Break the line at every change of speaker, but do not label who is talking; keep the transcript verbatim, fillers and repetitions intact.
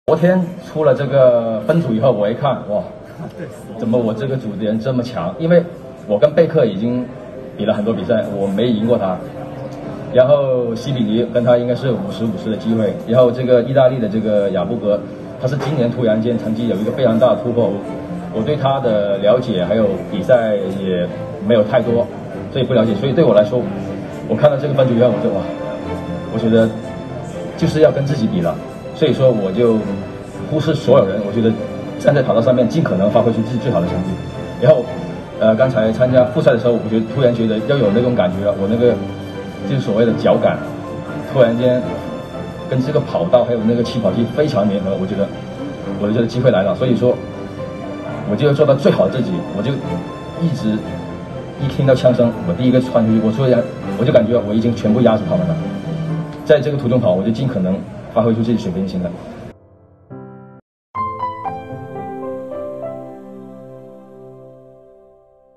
昨天出了这个分组以后，我一看，哇，怎么我这个组的人这么强？因为我跟贝克已经比了很多比赛，我没赢过他。然后西比尼跟他应该是五十五十的机会。然后这个意大利的这个亚布格，他是今年突然间成绩有一个非常大的突破。我对他的了解还有比赛也没有太多，所以不了解。所以对我来说，我看到这个分组以后，我就哇，我觉得就是要跟自己比了。所以说我就忽视所有人，我觉得站在跑道上面尽可能发挥出自己最好的成绩。然后，呃，刚才参加复赛的时候，我觉得突然觉得要有那种感觉了，我那个就是所谓的脚感，突然间跟这个跑道还有那个起跑器非常粘合，我觉得我的这个机会来了。所以说，我就要做到最好的自己，我就一直一听到枪声，我第一个窜出去，我说呀，我就感觉我已经全部压制他们了。在这个途中跑，我就尽可能发挥出自己水平就行了。